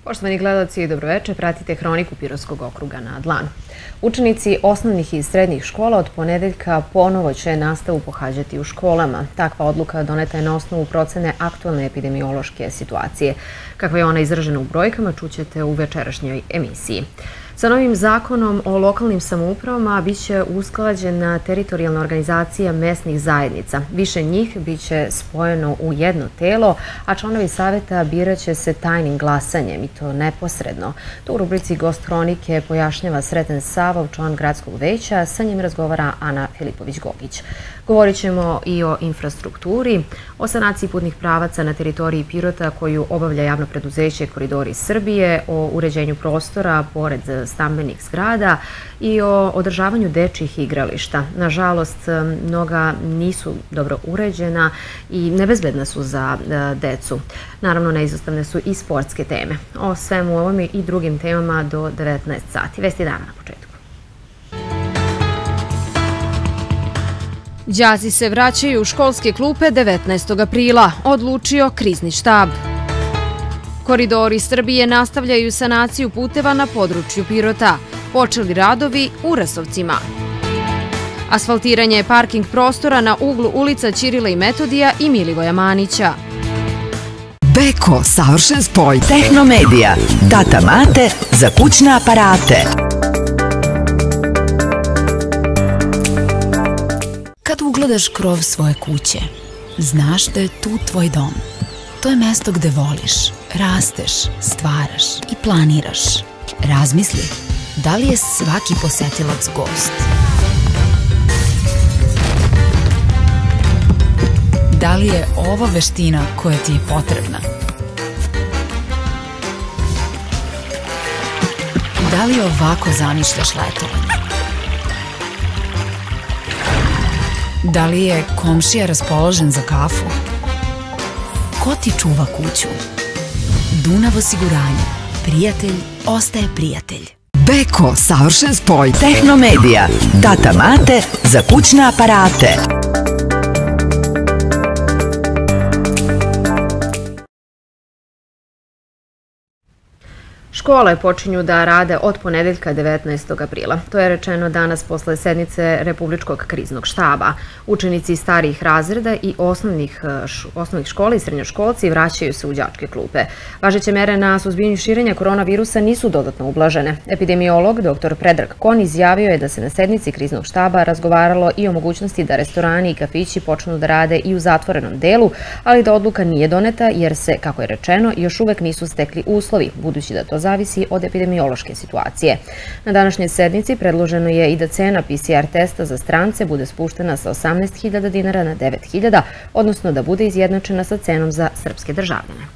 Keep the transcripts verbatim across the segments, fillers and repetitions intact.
Poštovani gledalci, dobroveče, pratite Hroniku Pirotskog okruga na dlanu. Učenici osnovnih i srednjih škola od ponedeljka ponovo će nastavu pohađati u školama. Takva odluka doneta je na osnovu procene aktualne epidemiološke situacije. Kakva je ona izražena u brojkama, čućete u večerašnjoj emisiji. Sa novim zakonom o lokalnim samoupravama biće usklađena teritorijalna organizacija mesnih zajednica. Više njih biće spojeno u jedno telo, a članovi saveta biraće se tajnim glasanjem i to neposredno. To u rubrici Gost Hronike pojašnjava Sreten Savov, član gradskog veća, sa njim razgovara Ana Filipović-Gogić. Govorit ćemo i o infrastrukturi, o sanaciji putnih pravaca na teritoriji Pirota koju obavlja javno preduzeće Koridori Srbije, o uređenju prostora pored stambenih zgrada i o održavanju dečjih igrališta. Nažalost, mnoga nisu dobro uređena i nebezbedna su za decu. Naravno, neizostavne su i sportske teme. O svemu ovome i drugim temama do devetnaest sati. Vesti dana na početku. Đaci se vraćaju u školske klupe devetnaestog aprila, odlučio krizni štab. Koridori Srbije nastavljaju sanaciju puteva na području Pirota. Počeli radovi u Rasovcima. Asfaltiranje parking prostora na uglu ulica Ćirila i Metodija i Milivoja Manića. Beko, savršen spoj. Tehnomedija. Tata mate za kućne aparate. Kad ugledaš krov svoje kuće, znaš da je tu tvoj dom. To je mesto gde voliš, rasteš, stvaraš i planiraš. Razmisli, da li je svaki posetilac gost? Da li je ovo veština koja ti je potrebna? Da li ovako zamišljaš letovanje? Da li je komšija raspoložen za kafu? Ko ti čuva kuću? Dunav osiguranje. Prijatelj ostaje prijatelj. Beko, savršen spoj. Tehnomedija. Tata mate za kućne aparate. Škole počinju da rade od ponedeljka devetnaestog aprila. To je rečeno danas posle sednice Republičkog kriznog štaba. Učenici starijih razreda i osnovnih, osnovnih škola i srednjoškolci vraćaju se u đačke klupe. Važeće mere na suzbijanju širenja koronavirusa nisu dodatno ublažene. Epidemiolog doktor Predrag Kon izjavio je da se na sednici kriznog štaba razgovaralo i o mogućnosti da restorani i kafići počnu da rade i u zatvorenom delu, ali da odluka nije doneta jer se, kako je rečeno, još uvek nisu stekli uslovi, budući da to zavisi od epidemiološke situacije. Na današnjoj sednici predloženo je i da cena P C R testa za strance bude spuštena sa osamnaest hiljada dinara na devet hiljada, odnosno da bude izjednačena sa cenom za srpske državljane.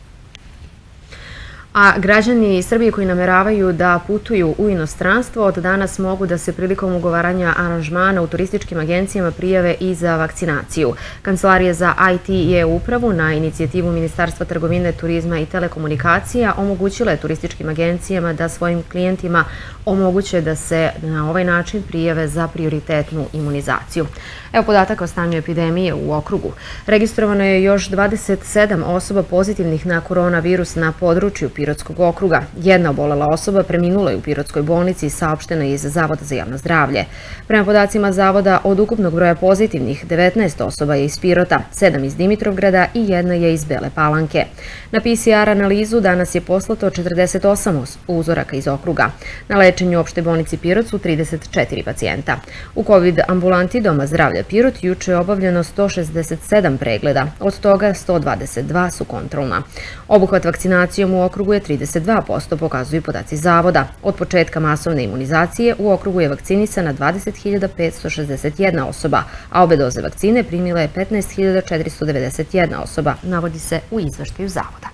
A građani Srbije koji nameravaju da putuju u inostranstvo od danas mogu da se prilikom ugovaranja aranžmana u turističkim agencijama prijave i za vakcinaciju. Kancelarija za I T i e-upravu na inicijativu Ministarstva trgovine, turizma i telekomunikacija omogućila je turističkim agencijama da svojim klijentima omoguće da se na ovaj način prijave za prioritetnu imunizaciju. Evo podataka o stanju epidemije u okrugu. Registrovano je još dvadeset sedam osoba pozitivnih na koronavirus na području Pirotskog okruga. Jedna obolela osoba preminula je u Pirotskoj bolnici i saopštena je iz Zavoda za javno zdravlje. Prema podacima Zavoda, od ukupnog broja pozitivnih, devetnaest osoba je iz Pirota, sedam iz Dimitrovgrada i jedna je iz Bele Palanke. Na P C R analizu danas je poslato četrdeset osam uzoraka iz okruga. Na lečenju u opštoj bolnici Pirot su trideset četiri pacijenta. U COVID ambulanti Doma zdravlja Pirot juče je obavljeno sto šezdeset sedam pregleda, od toga sto dvadeset dva su kontrolna. Obuhvat vakcinacijom u okrugu je trideset dva posto, pokazuju podaci Zavoda. Od početka masovne imunizacije u okrugu je vakcinisana dvadeset hiljada petsto šezdeset jedna osoba, a obe doze vakcine primila je petnaest hiljada četiristo devedeset jedna osoba, navodi se u izveštaju Zavoda.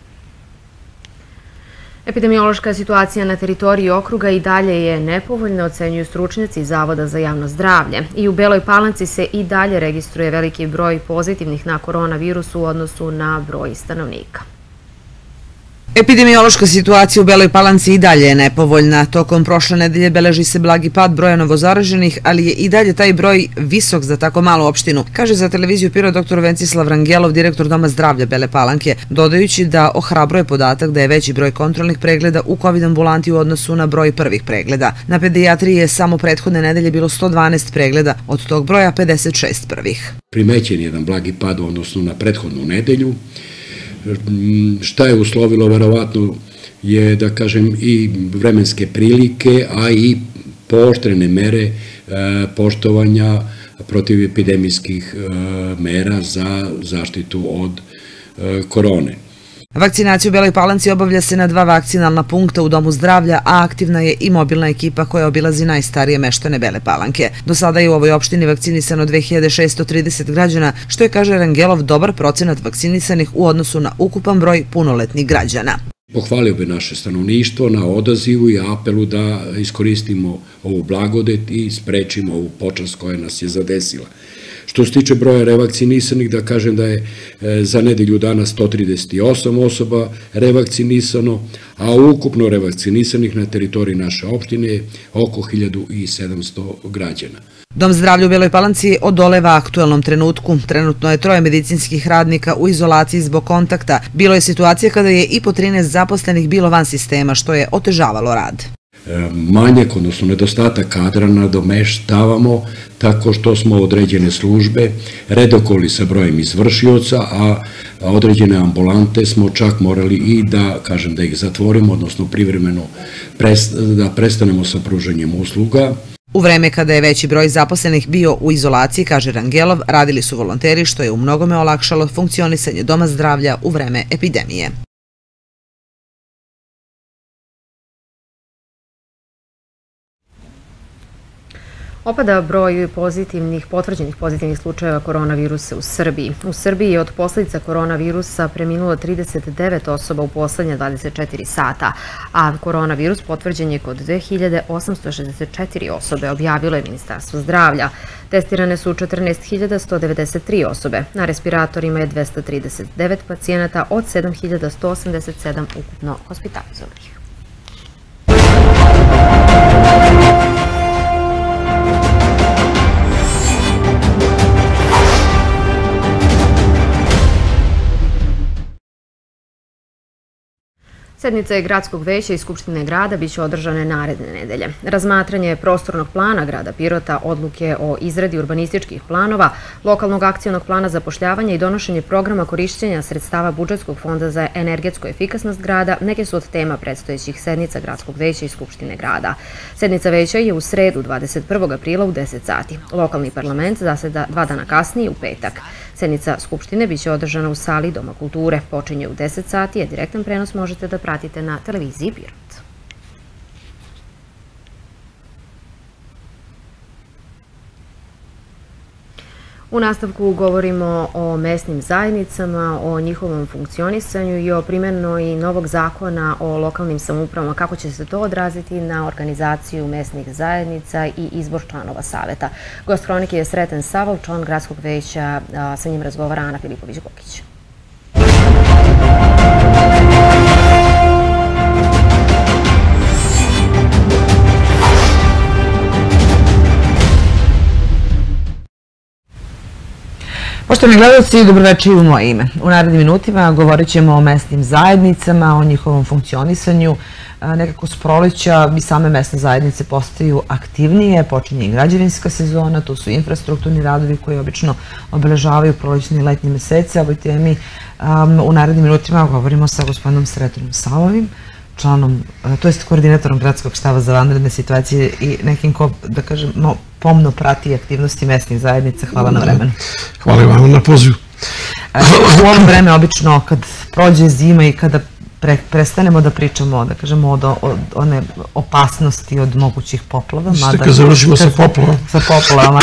Epidemiološka situacija na teritoriji okruga i dalje je nepovoljna, ocenjuju stručnjaci Zavoda za javno zdravlje. I u Beloj Palanci se i dalje registruje veliki broj pozitivnih na koronavirus u odnosu na broj stanovnika. Epidemiološka situacija u Beloj Palanci i dalje je nepovoljna. Tokom prošle nedelje beleži se blagi pad broja novozaraženih, ali je i dalje taj broj visok za tako malu opštinu, kaže za televiziju Pirot doktor Vencislav Rangelov, direktor Doma zdravlja Bele Palanke, dodajući da ohrabruje podatak da je veći broj kontrolnih pregleda u kovid ambulanti u odnosu na broj prvih pregleda. Na pedijatriji je samo prethodne nedelje bilo sto dvanaest pregleda, od tog broja pedeset šest prvih. Primećen je jedan blagi pad u odnosu na prethodnu nedelju. Šta je uslovilo, verovatno je, da kažem, i vremenske prilike, a i pooštrene mere poštovanja protivepidemijskih mera za zaštitu od korone. Vakcinaciju u Beloj Palanci obavlja se na dva vakcinalna punkta u Domu zdravlja, a aktivna je i mobilna ekipa koja obilazi najstarije meštane Bele Palanke. Do sada je u ovoj opštini vakcinisano dve hiljade šesto trideset građana, što je, kaže Rangelov, dobar procenat vakcinisanih u odnosu na ukupan broj punoletnih građana. Pohvalio bi naše stanovništvo na odazivu i apelu da iskoristimo ovu blagodet i sprečimo ovu počast koja nas je zadesila. Što se tiče broja revakcinisanih, da kažem da je za nedelju dana sto trideset osam osoba revakcinisano, a ukupno revakcinisanih na teritoriji naše opštine je oko hiljadu sedamsto građana. Dom zdravlja u Beloj Palanci odoleva aktuelnom trenutku. Trenutno je troje medicinskih radnika u izolaciji zbog kontakta. Bilo je situacije kada je i po trinaest zaposlenih bilo van sistema, što je otežavalo rad. Manjak, odnosno nedostatak kadra nadomeštavamo tako što smo određene službe redokoli sa brojem izvršioca, a određene ambulante smo čak morali i da, kažem, da ih zatvorimo, odnosno privremeno da prestanemo sa pružanjem usluga. U vreme kada je veći broj zaposlenih bio u izolaciji, kaže Rangelov, radili su volonteri, što je u mnogome olakšalo funkcionisanje Doma zdravlja u vreme epidemije. Opada broj pozitivnih, potvrđenih pozitivnih slučajeva koronavirusa u Srbiji. U Srbiji je od posljedica koronavirusa preminulo trideset devet osoba u poslednje dvadeset četiri sata, a koronavirus potvrđen je kod dve hiljade osamsto šezdeset četiri osobe, objavilo je Ministarstvo zdravlja. Testirane su četrnaest hiljada sto devedeset tri osobe. Na respiratorima je dvesta trideset devet pacijenata od sedam hiljada sto osamdeset sedam ukupno hospitalizovanih. Sednice Gradskog veća i Skupštine grada biće održane naredne nedelje. Razmatranje prostornog plana grada Pirota, odluke o izradi urbanističkih planova, lokalnog akcionog plana zapošljavanja i donošenje programa korišćenja sredstava budžetskog fonda za energetsku efikasnost grada neke su od tema predstojećih sednica Gradskog veća i Skupštine grada. Sednica veća je u sredu dvadeset prvog aprila u deset sati. Lokalni parlament zaseda dva dana kasnije u petak. Sednica Skupštine biće održana u sali Doma kulture. Počinje u deset sati, a direktan prenos možete da pratite na televiziji Pirot. U nastavku govorimo o mesnim zajednicama, o njihovom funkcionisanju i o primjenoj novog zakona o lokalnim samoupravama, kako će se to odraziti na organizaciju mesnih zajednica i izbor članova saveta. Gost hronike je Sreten Savov, član Gradskog veća, sa njim razgovara Ana Filipović-Gokić. Poštovani gledalci, dobroveče u moje ime. U narednim minutima govorit ćemo o mesnim zajednicama, o njihovom funkcionisanju. Nekako s proleća i same mesne zajednice postaju aktivnije, počinje i građevinska sezona, to su infrastrukturni radovi koji obično obeležavaju prolećne i letnje mesece. O ovoj temi u narednim minutima govorimo sa gospodinom Sretenom Savovim, članom, to jest koordinatorom Gradskog štaba za vanredne situacije i nekim ko, da kažem, pomno prati aktivnosti mesnih zajednica. Hvala na vremenu. Hvala i vam na pozivu. U ovo vreme, obično, kad prođe zima i kada prestanemo da pričamo, da kažemo, od one opasnosti od mogućih poplava. Ste kad završimo sa poplavama. Sa poplavama.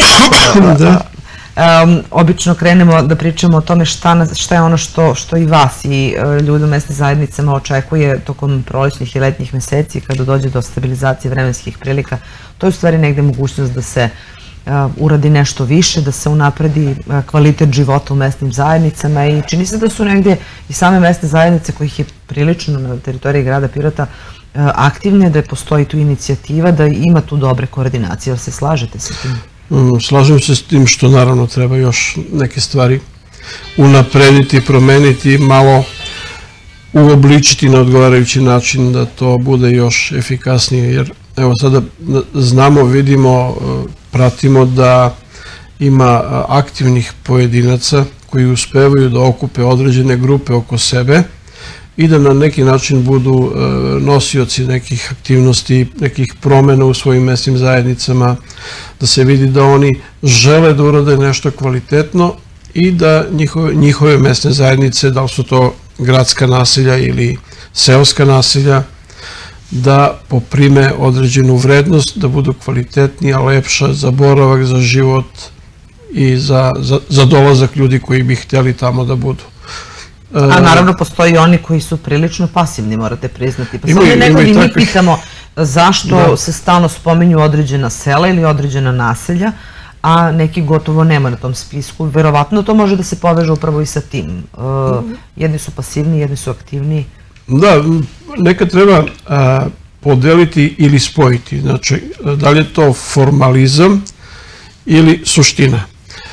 Obično krenemo da pričamo o tome šta je ono što i vas i ljudi u mesnim zajednicama očekuje tokom prolećnih i letnjih meseci kada dođe do stabilizacije vremenskih prilika. To je u stvari negde mogućnost da se uradi nešto više, da se unapredi kvalitet života u mesnim zajednicama i čini se da su negdje i same mesne zajednice kojih je prilično na teritoriji grada Pirota aktivne, da postoji tu inicijativa, da ima tu dobre koordinacije. Jel se slažete sa tim? Slažem se s tim što naravno treba još neke stvari unaprediti, promeniti, malo uobličiti na odgovarajući način da to bude još efikasnije, jer evo sada znamo, vidimo, pratimo da ima aktivnih pojedinaca koji uspevaju da okupe određene grupe oko sebe i da na neki način budu nosioci nekih aktivnosti, nekih promena u svojim mesnim zajednicama, da se vidi da oni žele da urade nešto kvalitetno i da njihove mesne zajednice, da li su to gradska naselja ili seoska naselja, da poprime određenu vrednost, da budu kvalitetnija, lepša za boravak, za život i za dolazak ljudi koji bi htjeli tamo da budu. A naravno postoji oni koji su prilično pasivni, morate priznati. Pa samo nekog i mi pitamo zašto se stalno spominju određena sela ili određena naselja, a neki gotovo nema na tom spisku. Verovatno to može da se poveže upravo i sa tim. Jedni su pasivni, jedni su aktivni. Da, nekad treba podeliti ili spojiti. Znači, da li je to formalizam ili suština?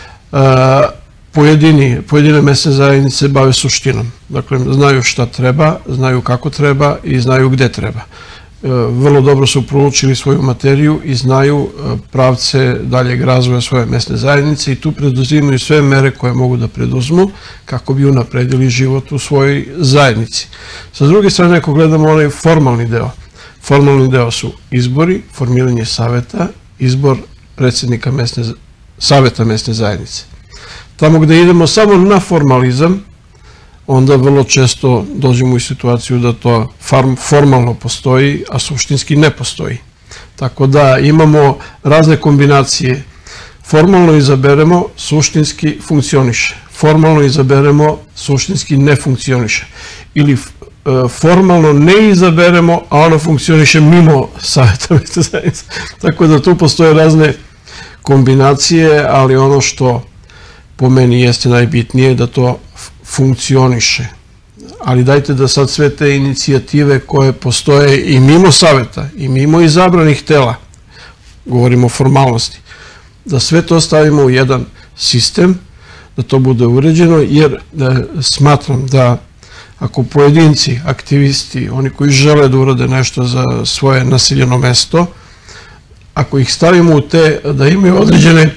Pojedine mesne zajednice bave suštinom. Dakle, znaju šta treba, znaju kako treba i znaju gde treba. Vrlo dobro su proučili svoju materiju i znaju pravce daljeg razvoja svoje mesne zajednice i tu preduzimaju sve mere koje mogu da preduzmu kako bi unapredili život u svojoj zajednici. Sa druge strane, ako gledamo onaj formalni deo, formalni deo su izbori, formiranje saveta, izbor predsjednika saveta mesne zajednice. Tamo gde idemo samo na formalizam, onda vrlo često dođemo u situaciju da to formalno postoji, a suštinski ne postoji. Tako da imamo razne kombinacije. Formalno izaberemo, suštinski funkcioniše. Formalno izaberemo, suštinski ne funkcioniše. Ili formalno ne izaberemo, a ono funkcioniše mimo saveta mesne zajednice. Tako da tu postoje razne kombinacije, ali ono što po meni jeste najbitnije da to funkcioniše. Ali dajte da sad sve te inicijative koje postoje i mimo saveta, i mimo izabranih tela, govorimo o formalnosti, da sve to stavimo u jedan sistem, da to bude uređeno, jer smatram da ako pojedinci, aktivisti, oni koji žele da urade nešto za svoje naseljeno mesto, ako ih stavimo u te, da imaju određene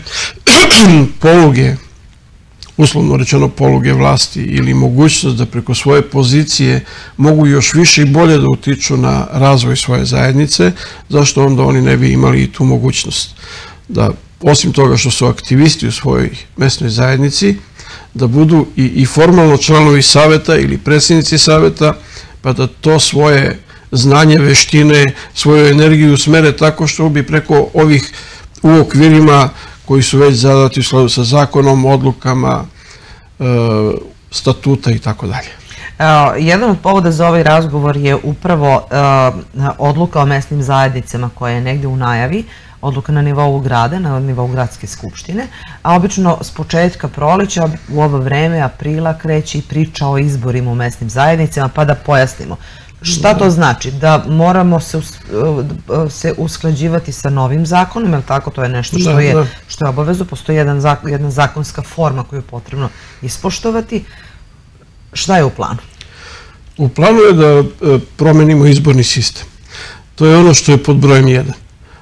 poluge, uslovno rečeno poluge vlasti ili mogućnost da preko svoje pozicije mogu još više i bolje da utiču na razvoj svoje zajednice, zašto onda oni ne bi imali i tu mogućnost da, osim toga što su aktivisti u svojoj mesnoj zajednici, da budu i formalno članovi saveta ili predsjednici saveta, pa da to svoje znanje, veštine, svoju energiju usmere tako što bi preko ovih u okvirima koji su već zadati u skladu sa zakonom, odlukama, statuta i tako dalje. Jedan od povoda za ovaj razgovor je upravo odluka o mesnim zajednicama koja je negde u najavi, odluka na nivou grada, na nivou gradske skupštine, a obično s početka proleća u ovo vreme, aprila, kreće i priča o izborima u mesnim zajednicama, pa da pojasnimo. Šta to znači? Da moramo se usklađivati sa novim zakonom, jer tako to je nešto što je obavezno, postoji jedna zakonska forma koju je potrebno ispoštovati. Šta je u planu? U planu je da promenimo izborni sistem. To je ono što je pod brojem jedan.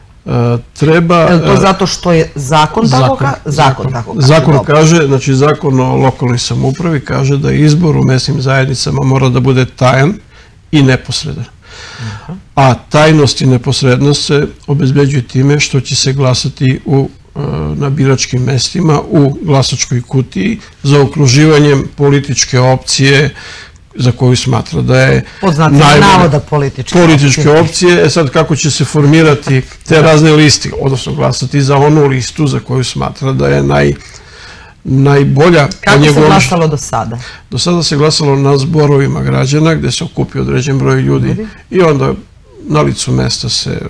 Je li to zato što je zakon tako kaže? Zakon kaže, znači zakon o lokalnoj samoupravi kaže da izbor u mesnim zajednicama mora da bude tajan i neposredan. A tajnost i neposrednost se obezbeđuje time što će se glasati na biračkim mestima u glasačkoj kutiji za okruživanjem političke opcije za koju smatra da je najbolja političke opcije. E sad kako će se formirati te razne listi, odnosno glasati za onu listu za koju smatra da je najbolja. Kako se glasalo do sada? Do sada se glasalo na zborovima građana gde se okupi određen broj ljudi i onda na licu mesta se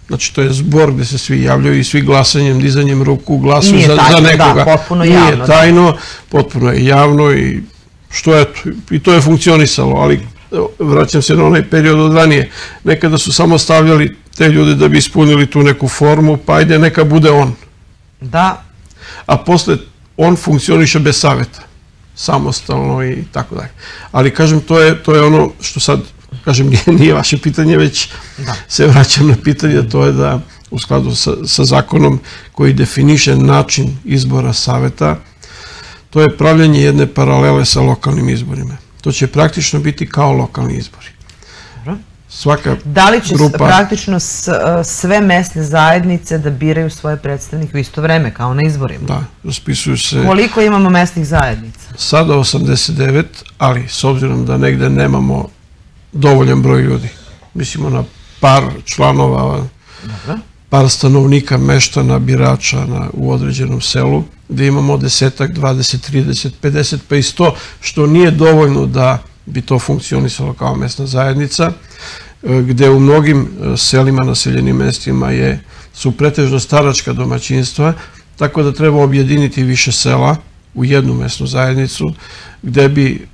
Znači, to je zbor gde se svi javljaju i svi glasanjem, dizanjem ruku glasuju za nekoga. Nije tajno, da, potpuno javno. Nije tajno, potpuno je javno i što eto, i to je funkcionisalo, ali vraćam se na onaj period od ranije. Nekada su samo stavljali te ljude da bi ispunili tu neku formu, pa ajde neka bude on. Da. A posle on funkcioniše bez saveta, samostalno i tako dalje. Ali kažem, to je, to je ono što sad, kažem, nije, nije vaše pitanje, već se vraćam na pitanje, to je da u skladu sa, sa zakonom koji definiše način izbora saveta, to je pravljanje jedne paralele sa lokalnim izborima. To će praktično biti kao lokalni izbori. Svaka da li će grupa... praktično sve mesne zajednice da biraju svoje predstavnike u isto vreme, kao na izborima? Da, raspisuju se... Koliko imamo mesnih zajednica? Sada osamdeset devet, ali s obzirom da negde nemamo dovoljan broj ljudi. Mislimo na par članova, par stanovnika, meštana, birača u određenom selu, gde imamo desetak, dvadeset, trideset, pedeset, pa i sto, što nije dovoljno da bi to funkcionisalo kao mesna zajednica, gde u mnogim selima, naseljenim mestima su pretežno staračka domaćinstva, tako da treba objediniti više sela u jednu mesnu zajednicu, gde bi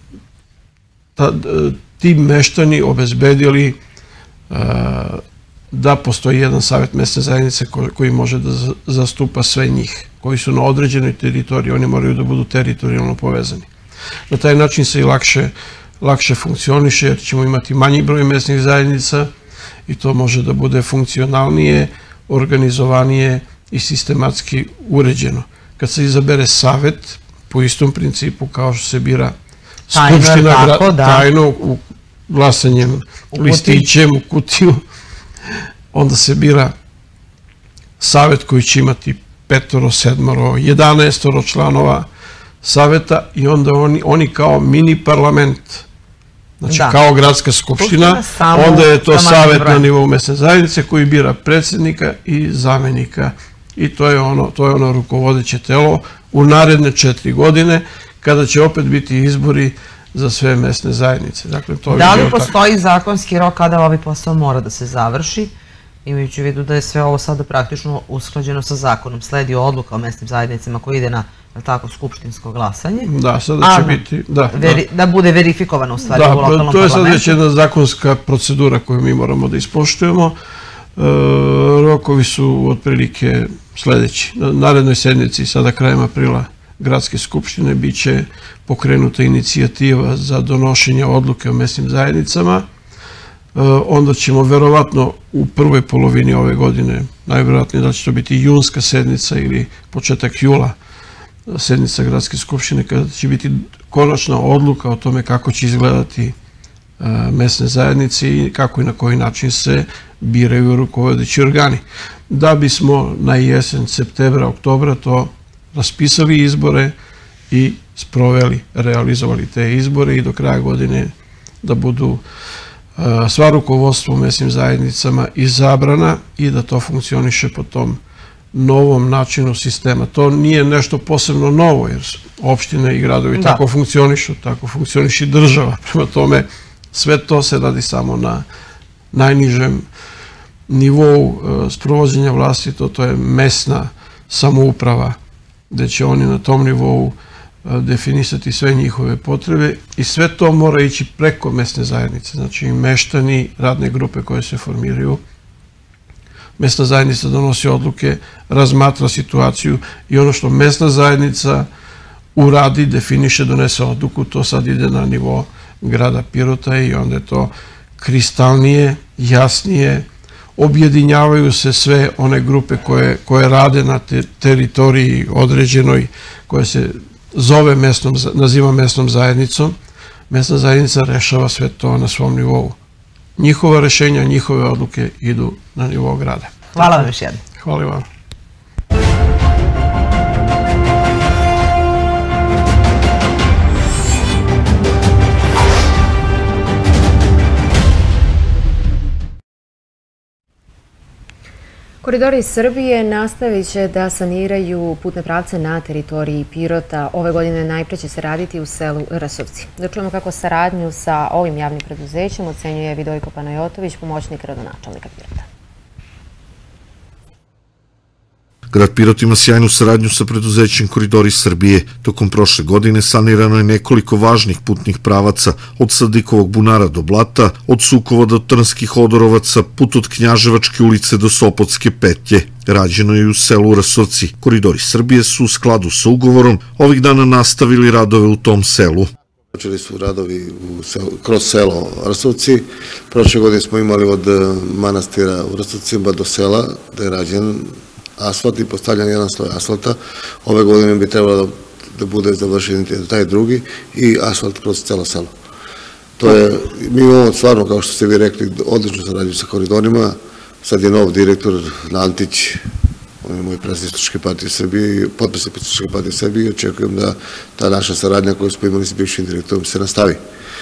ti meštani obezbedili da postoji jedan savjet mesne zajednice koji može da zastupa sve njih, koji su na određenoj teritoriji, oni moraju da budu teritorijalno povezani. Na taj način se i lakše, lakše funkcioniše, jer ćemo imati manji broj mesnih zajednica i to može da bude funkcionalnije, organizovanije i sistematski uređeno. Kad se izabere savjet, po istom principu kao što se bira skupština, tajno, glasanjem listićem u kutiju, onda se bira savjet koji će imati petoro, sedmoro, jedanaestoro članova saveta i onda oni, oni kao mini parlament, znači kao gradska skupština, onda je to savjet na nivou mesne zajednice koji bira predsjednika i zamenika i to je ono, to je ono rukovodeće telo u naredne četiri godine kada će opet biti izbori za sve mesne zajednice. Dakle, to da li postoji zakonski rok kada ovaj posao mora da se završi, imajući u vidu da je sve ovo sada praktično usklađeno sa zakonom? Sledi odluka o mesnim zajednicama koji ide na skupštinsko glasanje. Da, sada će biti... Da bude verifikovano u stvari u lokalnom parlamentu. To je sad već jedna zakonska procedura koju mi moramo da ispoštujemo. Rokovi su otprilike sledeći. Na narednoj sednici, sada krajem aprila, Gradske skupštine biće pokrenuta inicijativa za donošenje odluke o mesnim zajednicama. Onda ćemo verovatno u prvoj polovini ove godine, najverovatnije da će to biti junska sednica ili početak jula, sednica Gradske skupštine, kada će biti konačna odluka o tome kako će izgledati mesne zajednice i kako i na koji način se biraju rukovodeći organi. Da bismo na jesen, septembra, oktobra to raspisali izbore i sproveli, realizovali te izbore i do kraja godine da budu sva rukovodstva u mesnim zajednicama izabrana i da to funkcioniše po tom novom načinu sistema. To nije nešto posebno novo, jer opštine i gradovi tako funkcionišu, tako funkcioniše i država. Prema tome, sve to se radi samo na najnižem nivou sprovođenja vlasti, to je mesna samouprava, gde će oni na tom nivou definisati sve njihove potrebe i sve to mora ići preko mesne zajednice, znači meštani, radne grupe koje se formiraju. Mesna zajednica donosi odluke, razmatra situaciju i ono što mesna zajednica uradi, definiše, donese odluku, to sad ide na nivo grada Pirota i onda je to kristalnije, jasnije, objedinjavaju se sve one grupe koje rade na teritoriji određenoj, koje se zove mesnom, naziva mesnom zajednicom. Mesna zajednica rešava sve to na svom nivou. Njihova rešenja, njihove odluke idu na nivou grada. Hvala vam još jednom. Hvala vam. Koridori Srbije nastavit će da saniraju putne pravce na teritoriji Pirota. Ove godine najpre će se raditi u selu Rasovci. Da čujemo kako saradnju sa ovim javnim preduzećem ocenjuje Vidojko Panajotović, pomoćnik gradonačelnika Pirota. Grad Pirot ima sjajnu saradnju sa preduzećem Koridori Srbije. Tokom prošle godine sanirano je nekoliko važnih putnih pravaca, od Sadikovog bunara do Blata, od Sukova do Trnskih Odorovaca, put od Knjaževačke ulice do Sopotske petlje. Rađeno je i u selu Rasovci. Koridori Srbije su u skladu sa ugovorom ovih dana nastavili radove u tom selu. Počeli su radovi kroz selo Rasovci. Prošle godine smo imali od manastira u Rasovcima do sela da je rađen asfalt i postavljan jedan sloj asfalta. Ove godine bi trebalo da bude završen taj drugi i asfalt kroz celo selo. To je, mi imamo stvarno, kao što ste vi rekli, odlično saradnju sa koridorima. Sad je nov direktor Antić, on je moj predsjednik Socijalističke partije Srbije i potpredsjednik Socijalističke partije Srbije i očekujem da ta naša saradnja koju smo imali s bivšim direktorom se nastavi.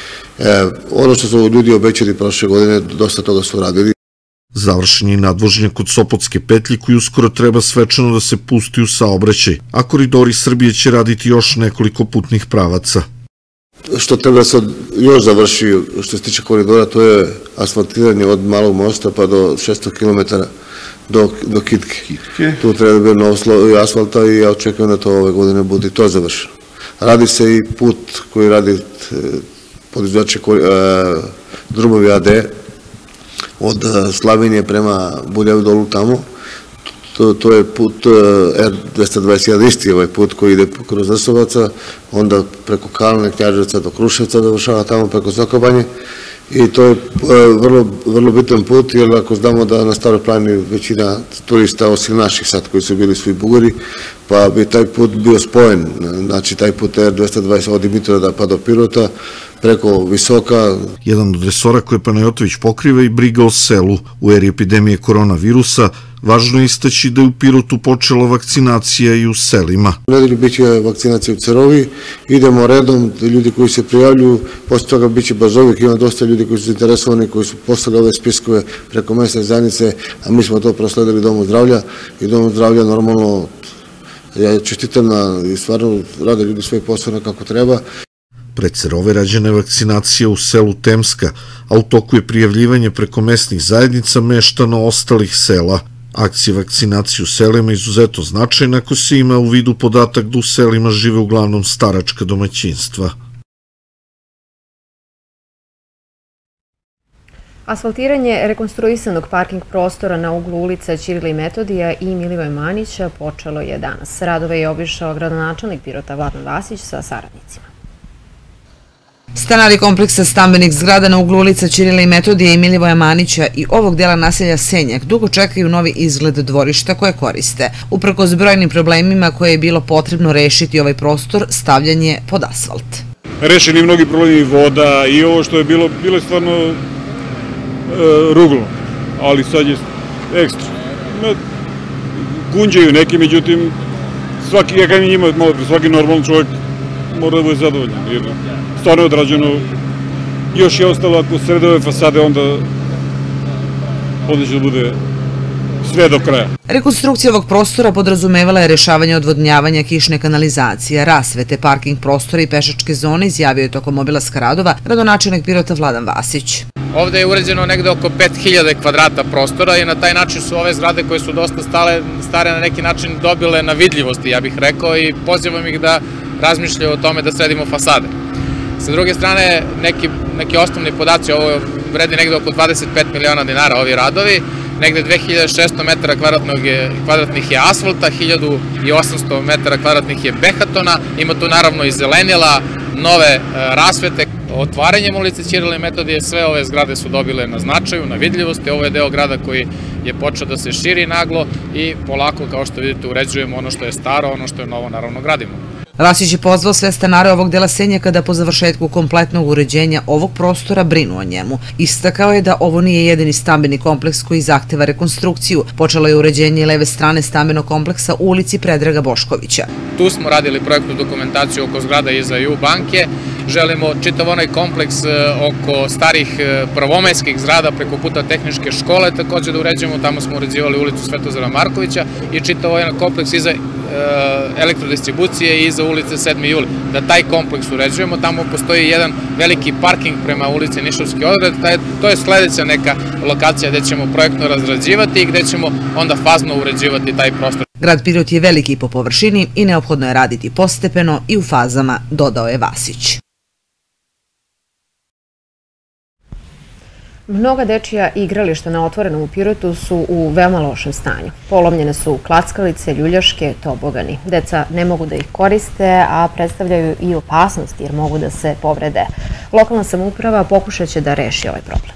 Ono što su ljudi obećali prošle godine, dosta toga su radili. Završen je nadvožnjak kod Sopotske petlje koji uskoro treba svečano da se pusti u saobraćaj, a Koridori Srbije će raditi još nekoliko putnih pravaca. Što treba da se još završi što se tiče koridora, to je asfaltiranje od Malog mosta pa do šesto kilometara do Kitke. Tu treba da bude nov sloj asfalta i ja očekujem da to ove godine bude i to završeno. Radi se i put koji radi podizvače Drumovi A D od Slavinije prema Buljevu dolu tamo. To je put R dvesta dvadeset jedan, isti ovaj put koji ide kroz Rasovaca, onda preko Kalne, Knjaževca do Kruševca završava tamo preko Sokobanje i to je vrlo bitan put jer ako znamo da na Staroj planini većina turista osim naših sad koji su bili svi Bugari, pa bi taj put bio spojen, znači taj put R dvesta dvadeset od Dimitrovgrada pa do Pirota preko Visoka. Jedan od resora koje Panajotović pokriva i briga o selu. U eri epidemije koronavirusa važno je istaći da je u Pirotu počela vakcinacija i u selima. U nedelju biće vakcinacija u Cerovi, idemo redom, ljudi koji se prijavljuju, posle toga biće Bazovik, ima dosta ljudi koji su zainteresovani, koji su poslali ove spiskove preko mesne zajednice, a mi smo to prosledili Domu zdravlja i Domu zdravlja normalno, ja čestitam na i stvarno rade ljudi svoj posao kako treba. Pred Cerove rađena je vakcinacija u selu Temska, a u toku je prijavljivanje preko mesnih zajednica meštana ostalih sela. Akcija vakcinacije u selima je izuzetno značajna ako se ima u vidu podatak da u selima žive uglavnom staračka domaćinstva. Asfaltiranje rekonstruisanog parking prostora na uglu ulica Ćirila i Metodija i Milivoja Manića počelo je danas. Radove je obišao gradonačelnik Pirota Vladan Vasić sa saradnicima. Stanari kompleksa stambenih zgrada na uglu ulica Ćirila i Metodija i Milivoja Manića i ovog dela naselja Senjak dugo čekaju novi izgled dvorišta koje koriste. Uprkos brojnim problemima koje je bilo potrebno rešiti ovaj prostor, stavljan je pod asfalt. Rešeni mnogi problemi voda i ovo što je bilo, bilo je stvarno ruglo, ali sad je ekstra. Gunđaju neki, međutim, svaki, ja kažem njima, svaki normalan čovjek mora da bude zadovoljan, jer stvarno je odrađeno, još je ostalo ako srede ove fasade, onda će da bude sve do kraja. Rekonstrukcija ovog prostora podrazumevala je rešavanje odvodnjavanja kišne kanalizacije, rasvete, parking prostora i pešačke zone, izjavio je tokom obilaska radova gradonačelnik Pirota Vladan Vasić. Ovde je uređeno negde oko pet hiljada kvadrata prostora i na taj način su ove zgrade koje su dosta stare na neki način dobile na vidljivosti, ja bih rekao, i pozivam ih da razmišljaju o tome da sredimo fasade. Sa druge strane, neki osnovni podaci, ovo vredi negde oko dvadeset pet miliona dinara ovi radovi, negde dve hiljade šesto metara kvadratnih je asfalta, hiljadu osamsto metara kvadratnih je behatona, ima tu naravno i zelenila, nove rasvete. Otvaranjem ulice Ćirila i Metodije sve ove zgrade su dobile na značaju, na vidljivosti. Ovo je deo grada koji je počeo da se širi naglo i polako, kao što vidite, uređujemo ono što je staro, ono što je novo, naravno, gradimo. Vasić je pozvao sve stanare ovog dela Senjaka da po završetku kompletnog uređenja ovog prostora brinu o njemu. Istakao je da ovo nije jedini stambeni kompleks koji zahteva rekonstrukciju. Počelo je uređenje leve strane stambenog kompleksa u ulici Predraga Boškovića. Tu smo radili projektnu dokumentaciju oko zgrada iza Ju banke. Želimo čitav onaj kompleks oko starih prvomajskih zgrada preko puta tehničke škole također da uređujemo. Tamo smo uređivali ulicu Svetozara Markovića i čitav ovaj kompleks iza elektrodistribucije i iza ulice sedmi juli. Da taj kompleks uređujemo, tamo postoji jedan veliki parking prema ulici Nišavski odred, to je sledeća neka lokacija gde ćemo projektno razrađivati i gde ćemo onda fazno uređivati taj prostor. Grad Pirot je veliki po površini i neophodno je raditi postepeno i u fazama, dodao je Vasić. Mnoga dečija igrališta na otvorenom u Pirotu su u veoma lošem stanju. Polomljene su klackalice, ljuljaške, tobogani. Deca ne mogu da ih koriste, a predstavljaju i opasnost jer mogu da se povrede. Lokalna samouprava pokušat će da reši ovaj problem.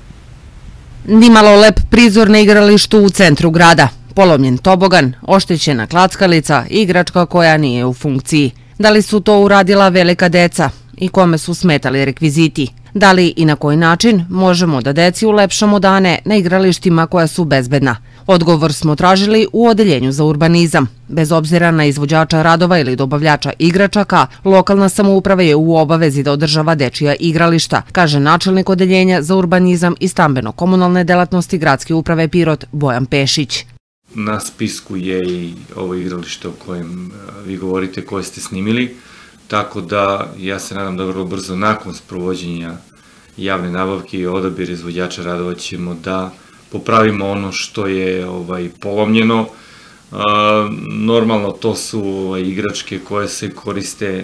Nimalo lep prizor na igralištu u centru grada. Polomljen tobogan, oštećena klackalica, igračka koja nije u funkciji. Da li su to uradila velika deca i kome su smetali rekviziti? Da li i na koji način možemo da deci ulepšamo dane na igralištima koja su bezbedna? Odgovor smo tražili u Odeljenju za urbanizam. Bez obzira na izvođača radova ili dobavljača igračaka, lokalna samouprava je u obavezi da održava dečija igrališta, kaže načelnik Odeljenja za urbanizam i stambeno-komunalne delatnosti Gradske uprave Pirot Bojan Pešić. Na spisku je i ovo igralište o kojem vi govorite, koje ste snimili, tako da ja se nadam da vrlo brzo nakon sprovođenja javne nabavke i odabir izvođača radova ćemo da popravimo ono što je polomljeno. Normalno to su igračke koje se koriste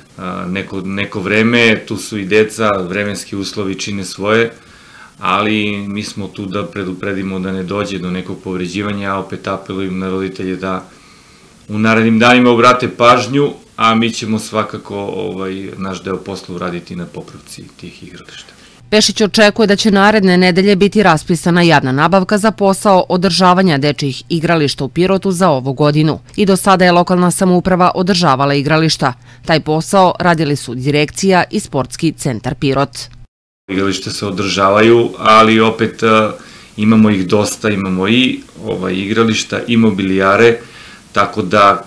neko vreme, tu su i deca, vremenski uslovi čine svoje, ali mi smo tu da predupredimo da ne dođe do nekog povređivanja, a opet apelujem na roditelje da u narednim danima obrate pažnju, a mi ćemo svakako naš deo posla uraditi na popravci tih igrališta. Pešić očekuje da će naredne nedelje biti raspisana javna nabavka za posao održavanja dečijih igrališta u Pirotu za ovu godinu. I do sada je lokalna samouprava održavala igrališta. Taj posao radili su direkcija i sportski centar Pirot. Igralište se održavaju, ali opet imamo ih dosta, imamo i igrališta i mobilijare, tako da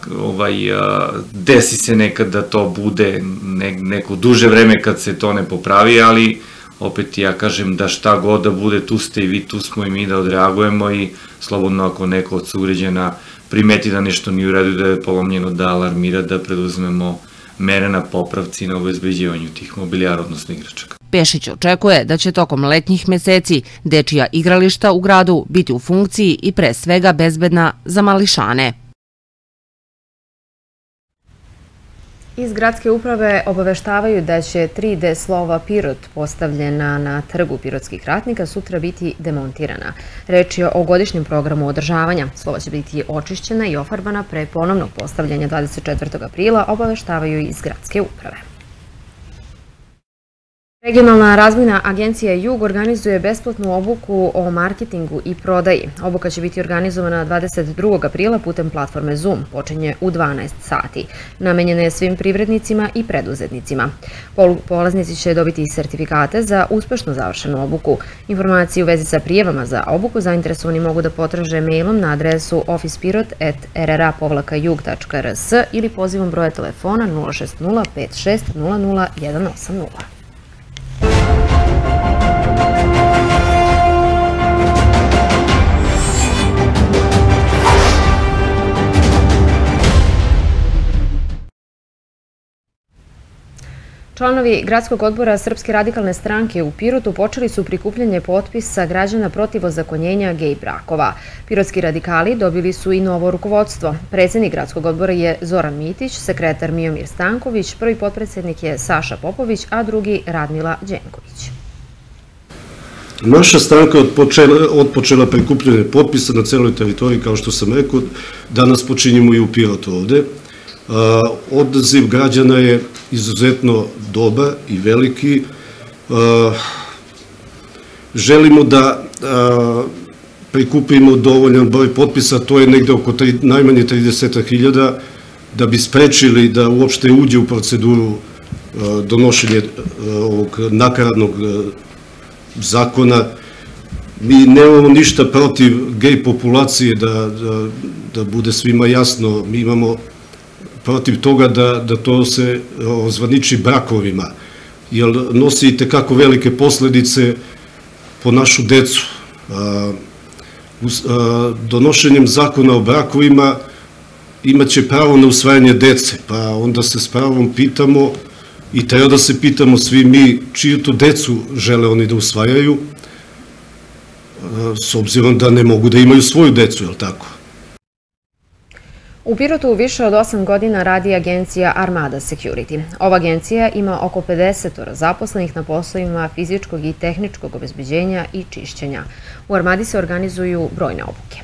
desi se nekad da to bude neko duže vreme kad se to ne popravi, ali opet ja kažem da šta god da bude, tu ste i vi, tu smo i mi da odreagujemo i slobodno ako neko od sugrađana primeti da nešto nije u redu, da je polomljeno, da alarmira, da preduzmemo mere na popravci i na obezbeđivanju tih mobilijara, odnosno igračaka. Pešić očekuje da će tokom letnjih meseci dečija igrališta u gradu biti u funkciji i pre svega bezbedna za mališane. Iz gradske uprave obaveštavaju da će tri D slova Pirot postavljena na trgu pirotskih ratnika sutra biti demontirana. Reč je o godišnjem programu održavanja. Slova će biti očišćena i ofarbana pre ponovnog postavljanja dvadeset četvrtog aprila, obaveštavaju iz gradske uprave. Regionalna razvojna agencija Jug organizuje besplatnu obuku o marketingu i prodaji. Obuka će biti organizovana dvadeset drugog aprila putem platforme Zoom. Počinje u dvanaest sati. Namenjena je svim privrednicima i preduzetnicima. Polaznici će dobiti sertifikate za uspešno završenu obuku. Informacije u vezi sa prijavama za obuku zainteresovani mogu da potraže mailom na adresu oficepirot at r r a povlaka jug tačka r s ili pozivom broja telefona nula šest nula pet šest nula nula jedan osam nula. Članovi Gradskog odbora Srpske radikalne stranke u Pirotu počeli su prikupljanje potpisa građana protiv ozakonjenja gej brakova. Pirotski radikali dobili su i novo rukovodstvo. Predsjednik Gradskog odbora je Zoran Mitić, sekretar Miomir Stanković, prvi potpredsjednik je Saša Popović, a drugi Radmila Đenković. Naša stranka je odpočela prikupljanje potpisa na celoj teritoriji, kao što sam rekao, danas počinjemo i u Pirotu ovde. Odaziv građana je izuzetno dobar i veliki. Želimo da prikupimo dovoljan broj potpisa, to je negde oko najmanje trideset hiljada, da bi sprečili da uopšte uđe u proceduru donošenje ovog nakaradnog zakona. Mi nemamo ništa protiv gej populacije, da bude svima jasno. Mi imamo protiv toga da to se ozvaniči brakovima, jer nosi i tekako velike posledice po našu decu. Donošenjem zakona o brakovima imaće pravo na usvajanje dece, pa onda se s pravom pitamo i treba da se pitamo svi mi čiju to decu žele oni da usvajaju, s obzirom da ne mogu da imaju svoju decu, je li tako? U Pirotu više od osam godina radi agencija Armada Security. Ova agencija ima oko pedeset zaposlenih na poslovima fizičkog i tehničkog obezbeđenja i čišćenja. U Armadi se organizuju brojne obuke.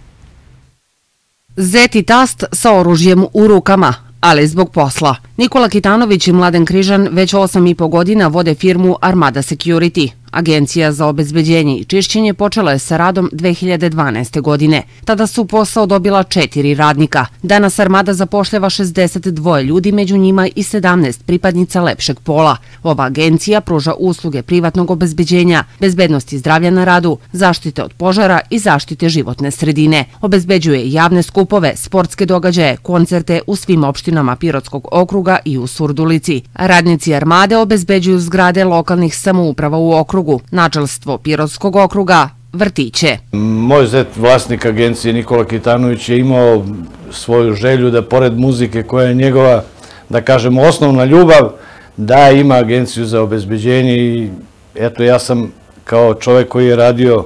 Zet i tast sa oružjem u rukama, ali zbog posla. Nikola Kitanović i Mladen Križan već osam i po godina vode firmu Armada Security. Agencija za obezbeđenje i čišćenje počela je sa radom dve hiljade dvanaeste. godine. Tada su posao dobila četiri radnika. Danas Armada zapošljava šezdeset dva ljudi, među njima i sedamnaest pripadnica lepšeg pola. Ova agencija pruža usluge privatnog obezbeđenja, bezbednosti zdravlja na radu, zaštite od požara i zaštite životne sredine. Obezbeđuje javne skupove, sportske događaje, koncerte u svim opštinama Pirotskog okruga i u Surdulici. Radnici Armade obezbeđuju zgrade lokalnih samouprava u okrugu, načelstvo Pirotskog okruga, vrtiće. Moj zet, vlasnik agencije Nikola Kitanović, je imao svoju želju da pored muzike koja je njegova, da kažemo, osnovna ljubav, da ima agenciju za obezbeđenje i eto, ja sam kao čovek koji je radio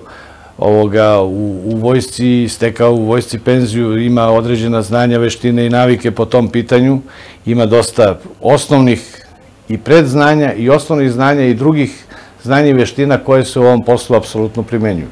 ovoga u, u vojsci, stekao u vojsci penziju, ima određena znanja, veštine i navike po tom pitanju, ima dosta osnovnih i predznanja i osnovnih znanja i drugih znanja i veština koje se u ovom poslu apsolutno primenjuju.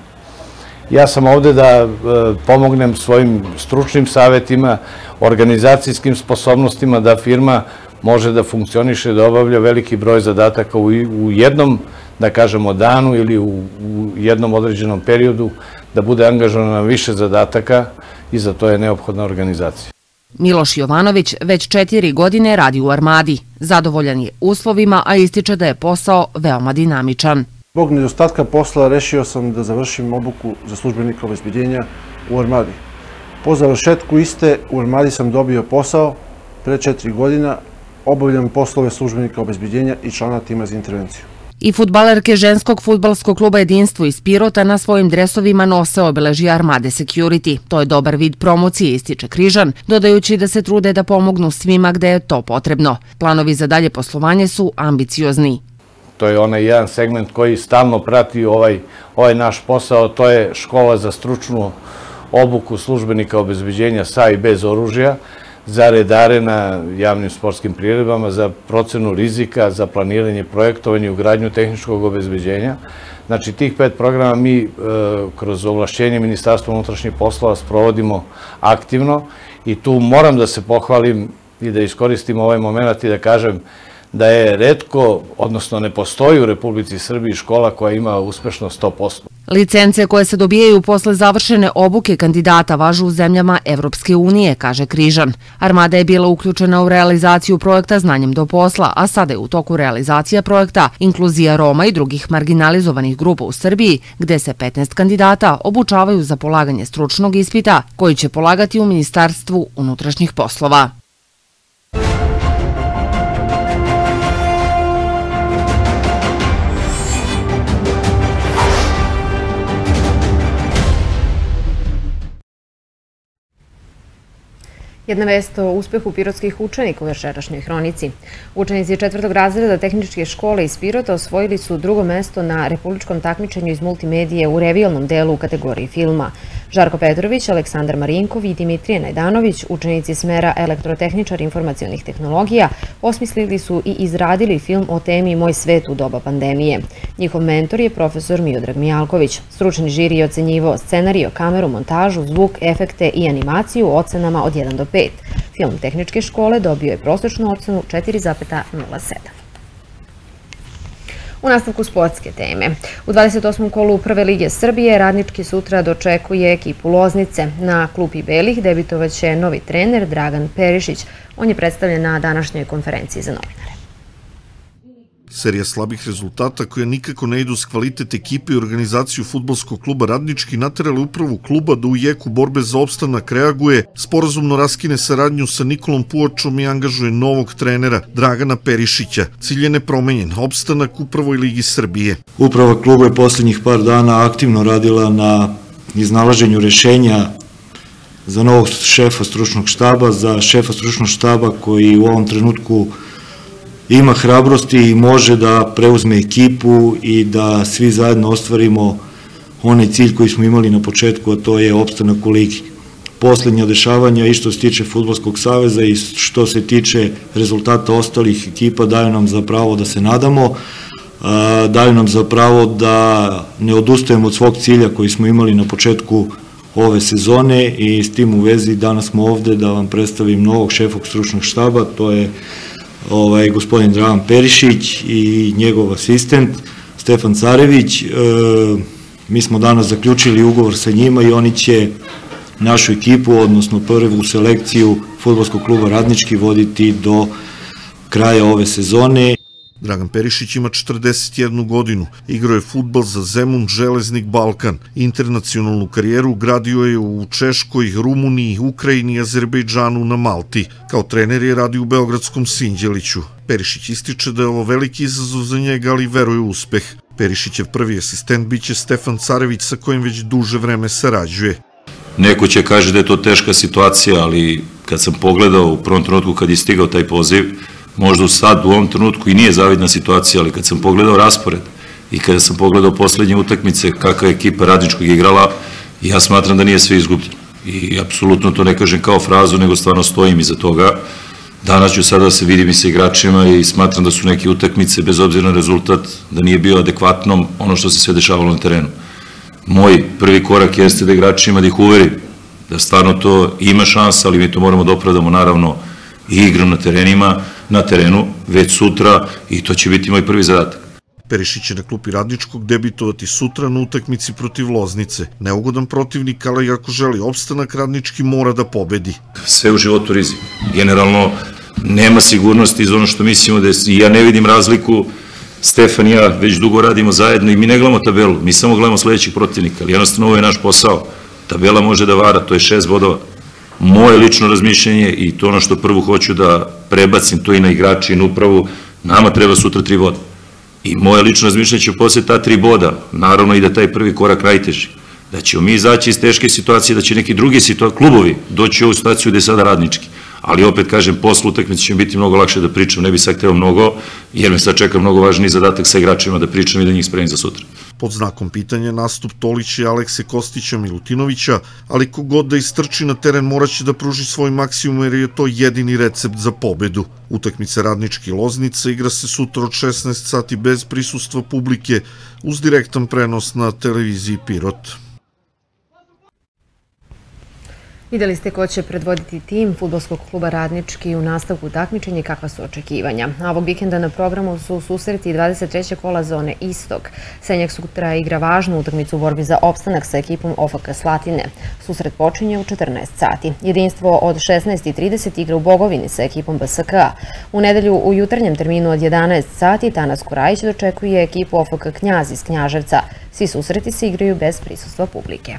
Ja sam ovde da e, pomognem svojim stručnim savetima, organizacijskim sposobnostima da firma može da funkcioniše, da obavlja veliki broj zadataka u, u jednom, da kažemo, danu ili u, u jednom određenom periodu, da bude angažovana na više zadataka i za to je neophodna organizacija. Miloš Jovanović već četiri godine radi u Armadi. Zadovoljan je uslovima, a ističe da je posao veoma dinamičan. Zbog nedostatka posla rešio sam da završim obuku za službenika obezbeđenja u Armadi. Po završetku iste u Armadi sam dobio posao pre četiri godina, obavljam poslove službenika obezbeđenja i člana tima za intervenciju. I fudbalerke ženskog fudbalskog kluba Jedinstvo iz Pirota na svojim dresovima nose obeležje Armade Security. To je dobar vid promocije, ističe Križan, dodajući da se trude da pomognu svima gde je to potrebno. Planovi za dalje poslovanje su ambiciozni. To je onaj jedan segment koji stalno prati ovaj, ovaj naš posao, to je škola za stručnu obuku službenika obezbeđenja sa i bez oružja, za redare na javnim sportskim priredbama, za procenu rizika, za planiranje, projektovanje i ugradnju tehničkog obezbeđenja. Znači, tih pet programa mi e, kroz ovlašćenje Ministarstva unutrašnjih poslova sprovodimo aktivno i tu moram da se pohvalim i da iskoristim ovaj moment i da kažem da je retko, odnosno ne postoji u Republici Srbiji škola koja ima uspešno sto posto. Licence koje se dobijaju posle završene obuke kandidata važu u zemljama Evropske unije, kaže Križan. Armada je bila uključena u realizaciju projekta Znanjem do posla, a sada je u toku realizacija projekta Inkluzija Roma i drugih marginalizovanih grupa u Srbiji, gde se petnaest kandidata obučavaju za polaganje stručnog ispita, koji će polagati u Ministarstvu unutrašnjih poslova. Jedna vest o uspehu pirotskih učenika u večerašnjoj hronici. Učenici četvrtog razreda tehničke škole iz Pirota osvojili su drugo mesto na republičkom takmičenju iz multimedije u revijalnom delu u kategoriji filma. Žarko Petrović, Aleksandar Marinkov i Dimitrije Najdanović, učenici smera elektrotehničar informacionih tehnologija, osmislili su i izradili film o temi Moj svet u doba pandemije. Njihov mentor je profesor Miodrag Mijalković. Stručni žiri je ocenjivao scenario, kameru, montažu, zvuk, efekte i animaciju ocenama od jedan do pet. Film tehničke škole dobio je prosečnu ocenu četiri zarez nula sedam. U nastavku sportske teme. U dvadeset osmom kolu Prve lige Srbije Radnički sutra dočekuje ekipu Loznice. Na klupi belih debitovaće novi trener Dragan Perišić. On je predstavljen na današnjoj konferenciji za novinare. Serija slabih rezultata koja nikako ne idu s kvalitet ekipe i organizaciju fudbalskog kluba Radnički naterala upravu kluba da u jeku borbe za opstanak reaguje, sporazumno raskine saradnju sa Nikolom Puačom i angažuje novog trenera Dragana Perišića. Cilj je nepromenjen, opstanak u Prvoj ligi Srbije. Uprava kluba je posljednjih par dana aktivno radila na iznalaženju rešenja za novog šefa stručnog štaba, za šefa stručnog štaba koji u ovom trenutku ima hrabrosti i može da preuzme ekipu i da svi zajedno ostvarimo onaj cilj koji smo imali na početku, a to je opstanak u ligi. posljednja dešavanja i što se tiče Fudbalskog saveza i što se tiče rezultata ostalih ekipa daju nam za pravo da se nadamo, daju nam za pravo da ne odustajemo od svog cilja koji smo imali na početku ove sezone i s tim u vezi danas smo ovde da vam predstavim novog šefog stručnog štaba, to je ovaj, gospodin Dragan Perišić i njegov asistent Stefan Carević. E, mi smo danas zaključili ugovor sa njima i oni će našu ekipu, odnosno prvu selekciju Fudbalskog kluba Radnički voditi do kraja ove sezone. Dragan Perišić ima četrdeset jednu godinu, igrao je fudbal za Zemun, Železnik, Balkan. Internacionalnu karijeru gradio je u Češkoj, Rumuniji, Ukrajini i Azerbejdžanu na Malti. Kao trener je radio u beogradskom Sinđeliću. Perišić ističe da je ovo veliki izazov za njega, ali veruje u uspeh. Perišićev prvi asistent biće Stefan Carević, sa kojim već duže vreme sarađuje. Neko će kaže da je to teška situacija, ali kad sam pogledao u prvom trenutku kad je stigao taj poziv, možda sad u ovom trenutku i nije zavidna situacija, ali kad sam pogledao raspored i kada sam pogledao poslednje utakmice kakva je ekipa Radničkog igrala, ja smatram da nije sve izgubljeno. I apsolutno to ne kažem kao frazu, nego stvarno stojim iza toga. Danas ću sada da se vidim i sa igračima i smatram da su neke utakmice, bez obzira na rezultat, da nije bio adekvatno ono što se sve dešavalo na terenu. Moj prvi korak jeste da igračima da ih uverim, da stvarno to ima šansa, ali mi to moramo da opravdamo naravno i igrom na terenima, na terenu, već sutra i to će biti moj prvi zadatak. Perišić će na klupi Radničkog debitovati sutra na utakmici protiv Loznice. Neugodan protivnik, ali ako želi opstanak, Radnički mora da pobedi. Sve u životu rizik. Generalno, nema sigurnosti iz ono što mislimo da je, i ja ne vidim razliku. Stefan i ja već dugo radimo zajedno i mi ne gledamo tabelu, mi samo gledamo sledećih protivnika, ali jednostavno ovo je naš posao. Tabela može da vara, to je šest bodova. Moje lično razmišljenje i to ono što prvo hoću da prebacim to i na igrače i na upravu, nama treba sutra tri boda. I moje lično razmišljenje će posle ta tri boda, naravno i da taj prvi korak najteži. Da ćemo mi izaći iz teške situacije, da će neki drugi klubovi doći u ovu situaciju gde je sada Radnički. Ali opet kažem, posle utakmice će mi biti mnogo lakše da pričam, ne bi sad hteo mnogo, jer me sad čeka mnogo važniji zadatak sa igračima da pričam i da njih spremim za sutra. Pod znakom pitanja nastup Tolića i Alekse Kostića Milutinovića, ali kogod da istrči na teren moraće da pruži svoj maksimum jer je to jedini recept za pobedu. Utakmice Radnički Loznica igra se sutra od šesnaest sati bez prisustva publike uz direktan prenos na televiziji Pirot. Videli ste ko će predvoditi tim Fudbalskog kluba Radnički u nastavku takmičenja i kakva su očekivanja. A ovog vikenda na programu su susreti dvadeset trećeg kola zone Istok. Senjak sutra igra važnu utakmicu u borbi za opstanak sa ekipom O F K Slatine. Susret počinje u četrnaest sati. Jedinstvo od šesnaest i trideset igra u Bogovini sa ekipom B S K A. U nedelju u jutarnjem terminu od jedanaest sati Tanas Kurajić dočekuje ekipu O F K Knjaz iz Knjaževca. Svi susreti se igraju bez prisustva publike.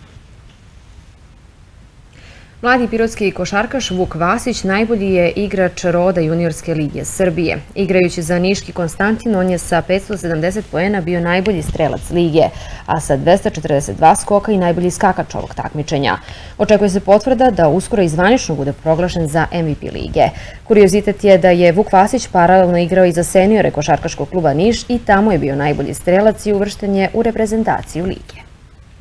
Mladi pirotski košarkaš Vuk Vasić najbolji je igrač roda juniorske lige Srbije. Igrajući za Niški Konstantin, on je sa petsto sedamdeset poena bio najbolji strelac lige, a sa dvesta četrdeset dva skoka i najbolji skakač ovog takmičenja. Očekuje se potvrda da uskoro i zvanično bude proglašen za M V P lige. Kuriozitet je da je Vuk Vasić paralelno igrao i za seniore košarkaškog kluba Niš i tamo je bio najbolji strelac i uvršten je u reprezentaciju lige.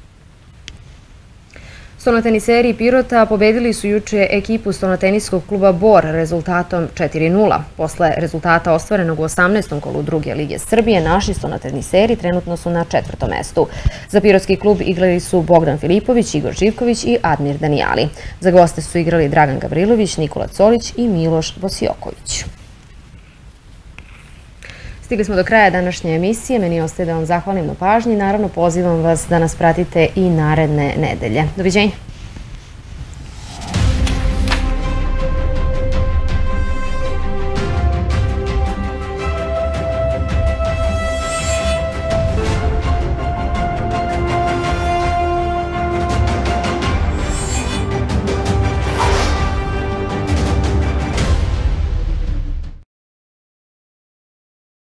Stonoteniseri Pirota pobedili su juče ekipu stonoteniskog kluba Bor rezultatom četiri nula. Posle rezultata ostvarenog u osamnaestom kolu druge lige Srbije, naši stonoteniseri trenutno su na četvrtom mestu. Za pirotski klub igrali su Bogdan Filipović, Igor Živković i Admir Danijali. Za goste su igrali Dragan Gavrilović, Nikola Colić i Miloš Vosioković. Stigli smo do kraja današnje emisije. Meni ostaje da vam zahvalim na pažnji. Naravno, pozivam vas da nas pratite i naredne nedelje. Doviđenja.